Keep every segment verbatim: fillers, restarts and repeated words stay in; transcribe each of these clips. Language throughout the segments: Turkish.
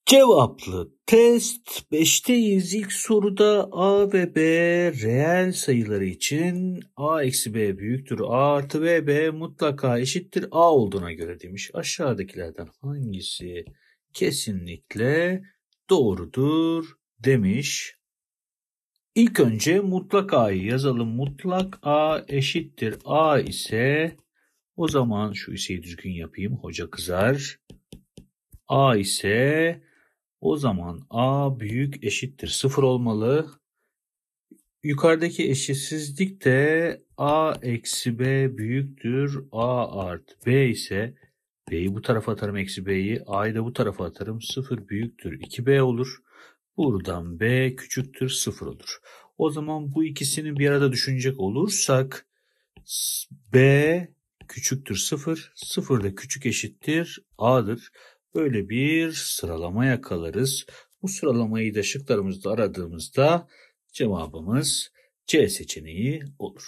Cevaplı test beşteyiz. İlk soruda A ve B reel sayıları için A eksi B büyüktür A artı B, B mutlaka eşittir A olduğuna göre demiş. Aşağıdakilerden hangisi kesinlikle doğrudur demiş. İlk önce mutlak A'yı yazalım. Mutlak A eşittir A ise o zaman şu iseyi düzgün yapayım. Hoca kızar. A ise o zaman A büyük eşittir sıfır olmalı. Yukarıdaki eşitsizlik de A eksi B büyüktür A artı B ise B'yi bu tarafa atarım, eksi B'yi, A'yı da bu tarafa atarım. sıfır büyüktür iki B olur. Buradan B küçüktür sıfır olur. O zaman bu ikisini bir arada düşünecek olursak B küçüktür sıfır, sıfır da küçük eşittir A'dır. Böyle bir sıralama yakalarız. Bu sıralamayı da şıklarımızda aradığımızda cevabımız C seçeneği olur.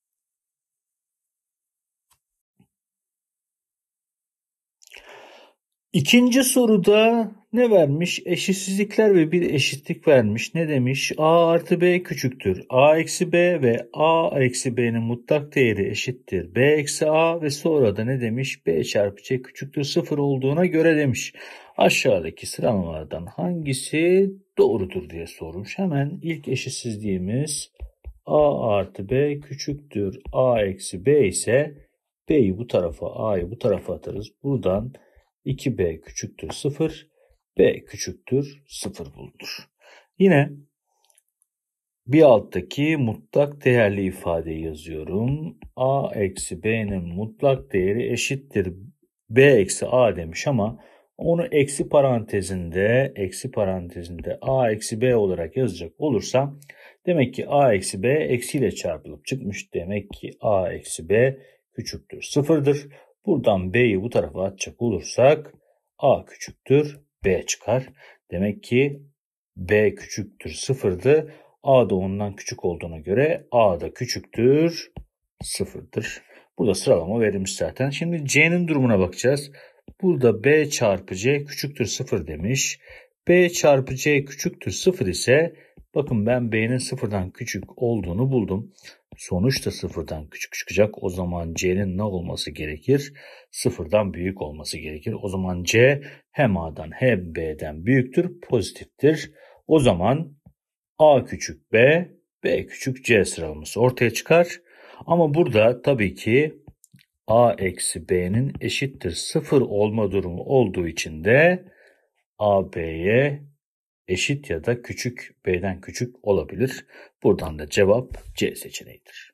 İkinci soruda ne vermiş? Eşitsizlikler ve bir eşitlik vermiş. Ne demiş? A artı B küçüktür A eksi B ve A eksi B'nin mutlak değeri eşittir B eksi A ve sonra da ne demiş? B çarpı C küçüktür sıfır olduğuna göre demiş. Aşağıdaki sıralamalardan hangisi doğrudur diye sormuş. Hemen ilk eşitsizliğimiz A artı B küçüktür A eksi B ise B'yi bu tarafa, A'yı bu tarafa atarız. Buradan iki B küçüktür sıfır, B küçüktür sıfır bulunur. Yine bir alttaki mutlak değerli ifadeyi yazıyorum. A eksi B'nin mutlak değeri eşittir B eksi A demiş ama onu eksi parantezinde, eksi parantezinde A eksi B olarak yazacak olursam demek ki A eksi B eksiyle çarpılıp çıkmış. Demek ki A eksi B küçüktür sıfırdır. Buradan B'yi bu tarafa atacak olursak A küçüktür B çıkar. Demek ki B küçüktür sıfırdı. A da ondan küçük olduğuna göre A da küçüktür sıfırdır. Burada sıralama verilmiş zaten. Şimdi C'nin durumuna bakacağız. Burada B çarpı C küçüktür sıfır demiş. B çarpı C küçüktür sıfır ise bakın ben B'nin sıfırdan küçük olduğunu buldum. Sonuç da sıfırdan küçük çıkacak. O zaman C'nin ne olması gerekir? Sıfırdan büyük olması gerekir. O zaman C hem A'dan hem B'den büyüktür, pozitiftir. O zaman A küçük B, B küçük C sıralaması ortaya çıkar. Ama burada tabii ki A eksi B'nin eşittir sıfır olma durumu olduğu için de A B'ye eşit ya da küçük B'den küçük olabilir. Buradan da cevap C seçeneğidir.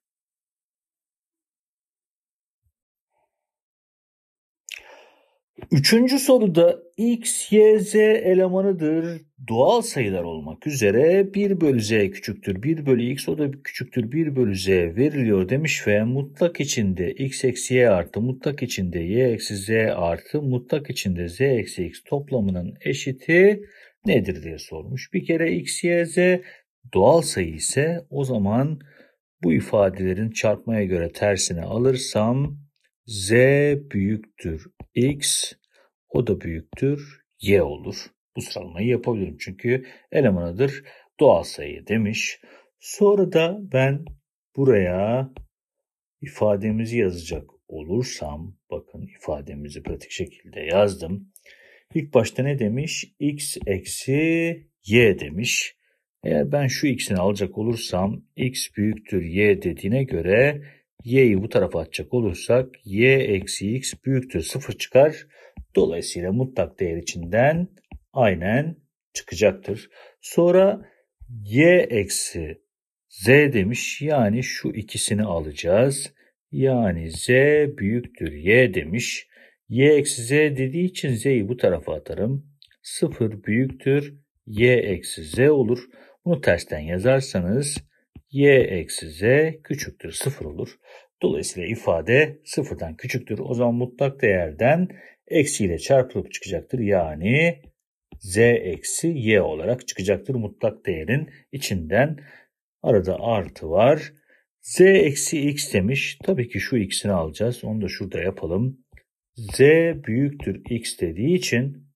Üçüncü soruda x, y, z elemanıdır. Doğal sayılar olmak üzere bir bölü z küçüktür bir bölü x, o da küçüktür bir bölü z veriliyor demiş ve mutlak içinde x eksi y artı mutlak içinde y eksi z artı mutlak içinde z eksi x toplamının eşiti nedir diye sormuş. Bir kere x, y, z doğal sayı ise o zaman bu ifadelerin çarpmaya göre tersini alırsam z büyüktür x, o da büyüktür y olur. Bu sıralamayı yapabilirim çünkü elemanıdır doğal sayı demiş. Sonra da ben buraya ifademizi yazacak olursam, bakın ifademizi pratik şekilde yazdım. İlk başta ne demiş? X eksi y demiş. Eğer ben şu x'ini alacak olursam x büyüktür y dediğine göre y'yi bu tarafa atacak olursak y eksi x büyüktür sıfır çıkar. Dolayısıyla mutlak değer içinden aynen çıkacaktır. Sonra y eksi z demiş. Yani şu ikisini alacağız. Yani z büyüktür y demiş. Y eksi z dediği için z'yi bu tarafa atarım. sıfır büyüktür y eksi z olur. Bunu tersten yazarsanız y eksi z küçüktür sıfır olur. Dolayısıyla ifade sıfırdan küçüktür. O zaman mutlak değerden eksiyle çarpılıp çıkacaktır. Yani z eksi y olarak çıkacaktır mutlak değerin içinden. Arada artı var. Z eksi x demiş. Tabii ki şu x'ini alacağız. Onu da şurada yapalım. Z büyüktür x dediği için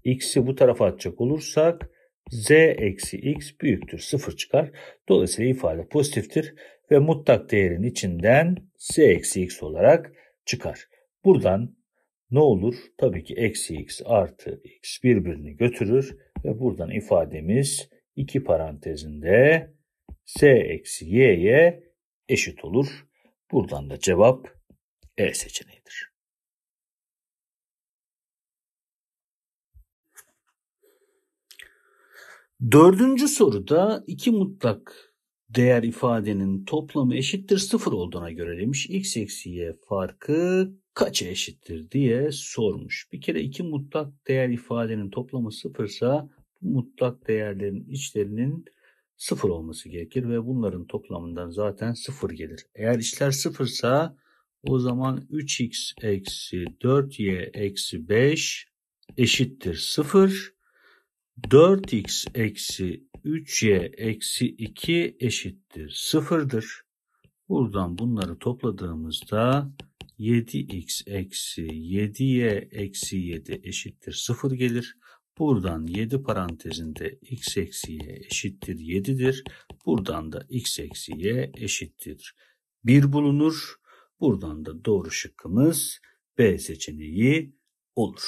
x'i bu tarafa atacak olursak z eksi x büyüktür sıfır çıkar. Dolayısıyla ifade pozitiftir ve mutlak değerin içinden z eksi x olarak çıkar. Buradan ne olur? Tabii ki eksi x artı x birbirini götürür ve buradan ifademiz iki parantezinde z eksi y'ye eşit olur. Buradan da cevap E seçeneğidir. Dördüncü soruda iki mutlak değer ifadenin toplamı eşittir sıfır olduğuna göre demiş. X eksi y farkı kaça eşittir diye sormuş. Bir kere iki mutlak değer ifadenin toplamı sıfırsa bu mutlak değerlerin içlerinin sıfır olması gerekir ve bunların toplamından zaten sıfır gelir. Eğer içler sıfırsa o zaman üç x eksi dört y eksi beş eşittir sıfır. dört x eksi üç y eksi iki eşittir sıfırdır. Buradan bunları topladığımızda yedi x eksi yedi y eksi yedi eşittir sıfır gelir. Buradan yedi parantezinde x eksi y eşittir yedidir. Buradan da x eksi y eşittir bir bulunur. Buradan da doğru şıkkımız B seçeneği olur.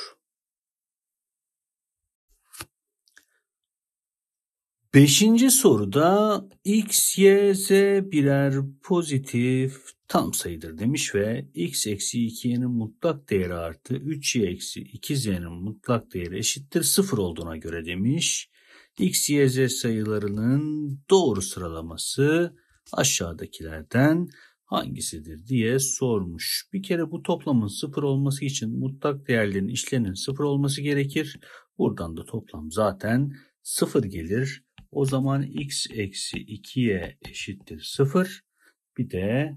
Beşinci soruda x, y, z birer pozitif tam sayıdır demiş ve x eksi iki y'nin mutlak değeri artı üç y eksi iki z'nin mutlak değeri eşittir sıfır olduğuna göre demiş. X, y, z sayılarının doğru sıralaması aşağıdakilerden hangisidir diye sormuş. Bir kere bu toplamın sıfır olması için mutlak değerlerin içlerinin sıfır olması gerekir. Buradan da toplam zaten sıfır gelir. O zaman x eksi iki y eşittir sıfır. Bir de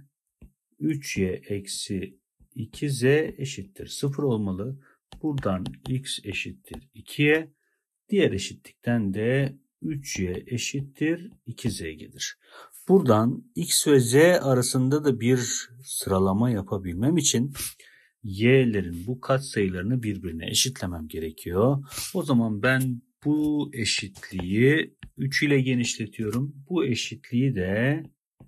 üç y eksi iki z eşittir sıfır olmalı. Buradan x eşittir iki y. Diğer eşitlikten de üç y eşittir iki z gelir. Buradan x ve z arasında da bir sıralama yapabilmem için y'lerin bu katsayılarını birbirine eşitlemem gerekiyor. O zaman ben bu eşitliği üç ile genişletiyorum. Bu eşitliği de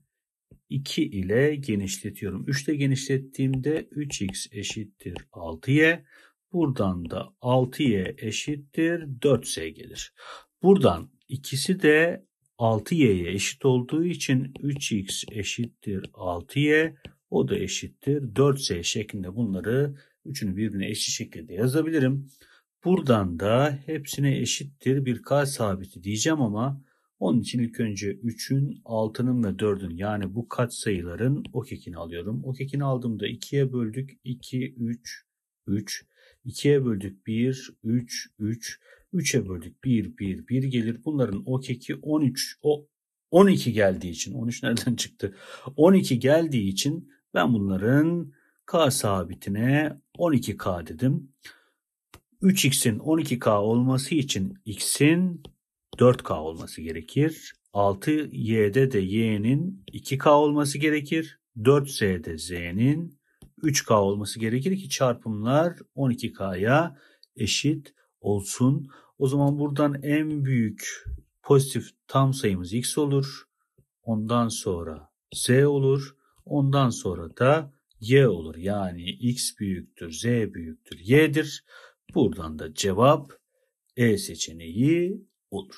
iki ile genişletiyorum. üç ile genişlettiğimde üç x eşittir altı y. Buradan da altı y eşittir dört z gelir. Buradan ikisi de altı y'ye eşit olduğu için üç x eşittir altı y. O da eşittir dört z şeklinde bunları üçünü birbirine eşit şekilde yazabilirim. Buradan da hepsine eşittir bir k sabiti diyeceğim ama onun için ilk önce üçün, altının ve dördün yani bu katsayıların okekini alıyorum. Okekini aldığımda ikiye böldük iki, üç, üç. ikiye böldük bir, üç, üç. üçe böldük bir, bir, bir gelir. Bunların okeki on üç, o on iki geldiği için, on üç nereden çıktı? on iki geldiği için ben bunların k sabitine on iki k dedim. üç x'in on iki k olması için x'in dört k olması gerekir. altı y'de de y'nin iki k olması gerekir. dört z'de z'nin üç k olması gerekir ki çarpımlar on iki k'ya eşit olsun. O zaman buradan en büyük pozitif tam sayımız x olur. Ondan sonra z olur. Ondan sonra da y olur. Yani x büyüktür, z büyüktür, y'dir. Buradan da cevap E seçeneği olur.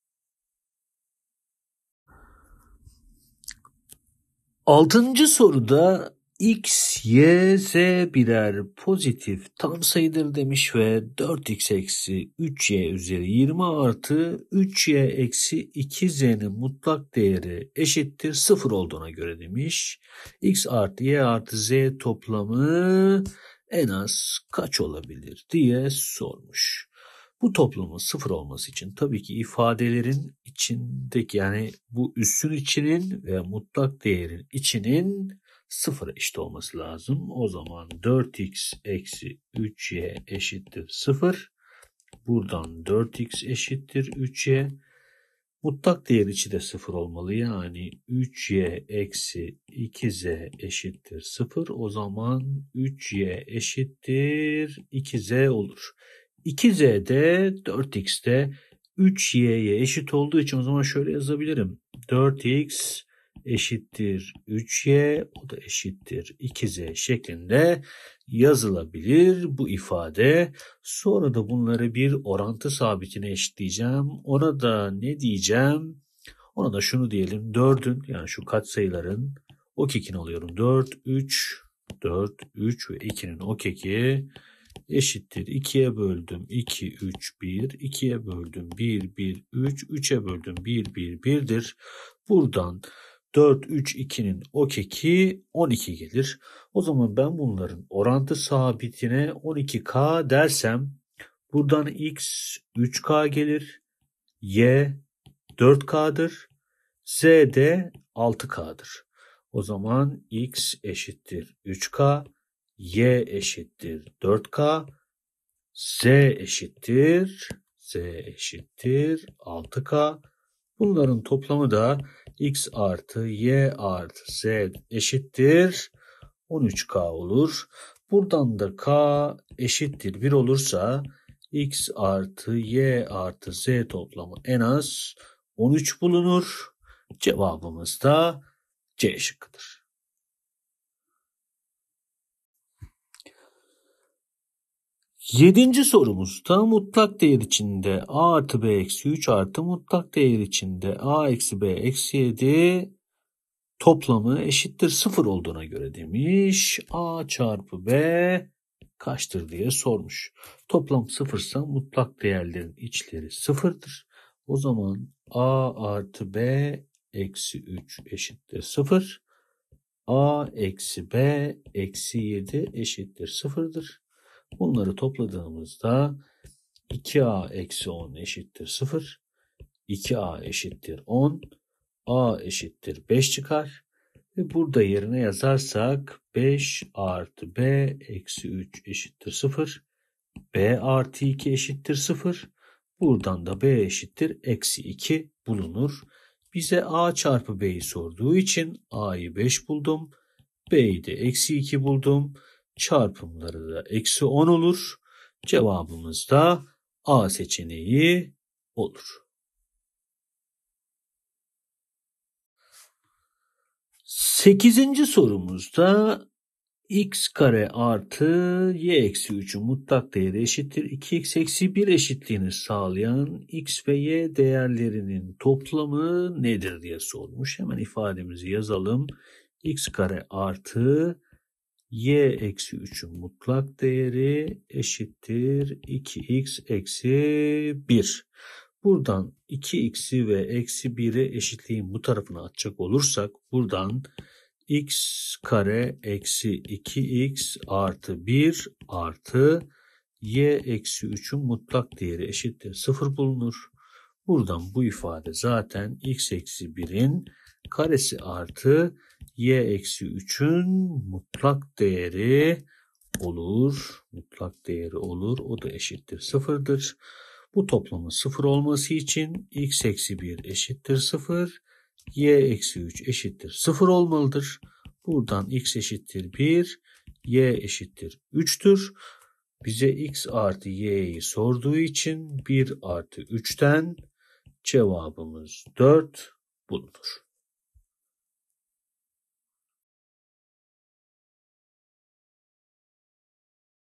Altıncı soruda x, y, z birer pozitif tam sayıdır demiş ve dört x eksi üç y üzeri yirmi artı üç y eksi iki z'nin mutlak değeri eşittir sıfır olduğuna göre demiş. X artı y artı z toplamı en az kaç olabilir diye sormuş. Bu toplamın sıfır olması için tabii ki ifadelerin içindeki yani bu üssün içinin ve mutlak değerin içinin sıfıra eşit olması lazım. O zaman dört x eksi üç y eşittir sıfır. Buradan dört x eşittir üç y. Mutlak değer içi de sıfır olmalı. Yani üç y eksi iki z eşittir sıfır. O zaman üç y eşittir iki z olur. iki z'de dört x'te üç y'ye eşit olduğu için o zaman şöyle yazabilirim. dört x eşittir üç y, o da eşittir iki z şeklinde yazılabilir bu ifade. Sonra da bunları bir orantı sabitine eşitleyeceğim. Ona da ne diyeceğim? Ona da şunu diyelim. dördün yani şu katsayıların o kekini alıyorum. dört, üç, dört, üç ve ikinin o keki eşittir. ikiye böldüm iki, üç, bir. ikiye böldüm bir, bir, üç. üçe böldüm bir, bir, birdir. Buradan dört, üç, ikinin o keki on iki gelir. O zaman ben bunların orantı sabitine on iki k dersem buradan x üç k gelir. Y dört k'dır. Z de altı k'dır. O zaman x eşittir üç k, y eşittir dört k, z eşittir z eşittir altı k. Bunların toplamı da x artı y artı z eşittir on üç k olur. Buradan da k eşittir bir olursa x artı y artı z toplamı en az on üç bulunur. Cevabımız da C şıkkıdır. Yedinci sorumuzda mutlak değer içinde a artı b eksi üç artı mutlak değer içinde a eksi b eksi yedi toplamı eşittir sıfır olduğuna göre demiş. A çarpı b kaçtır diye sormuş. Toplam sıfırsa mutlak değerlerin içleri sıfırdır. O zaman a artı b eksi üç eşittir sıfır. A eksi b eksi yedi eşittir sıfırdır. Bunları topladığımızda iki a eksi on eşittir sıfır. iki a eşittir on. A eşittir beş çıkar. Ve burada yerine yazarsak beş artı b eksi üç eşittir sıfır. B artı iki eşittir sıfır. Buradan da b eşittir eksi iki bulunur. Bize a çarpı b'yi sorduğu için a'yı beş buldum. B'yi de eksi iki buldum. Çarpımları da eksi on olur. Cevabımız da A seçeneği olur. Sekizinci sorumuzda x kare artı y eksi üçün mutlak değeri eşittir iki x eksi bir eşitliğini sağlayan x ve y değerlerinin toplamı nedir diye sormuş. Hemen ifademizi yazalım. X kare artı y eksi üçün mutlak değeri eşittir iki x eksi bir. Buradan iki x'i ve eksi biri eşitliğin bu tarafına atacak olursak buradan x kare eksi iki x artı bir artı y eksi üçün mutlak değeri eşittir sıfır bulunur. Buradan bu ifade zaten x eksi birin karesi artı y eksi üçün mutlak değeri olur. Mutlak değeri olur. O da eşittir sıfırdır. Bu toplamın sıfır olması için x eksi bir eşittir sıfır. Y eksi üç eşittir sıfır olmalıdır. Buradan x eşittir bir. Y eşittir üç'tür. Bize x artı y'yi sorduğu için bir artı üç'ten cevabımız dört bulunur.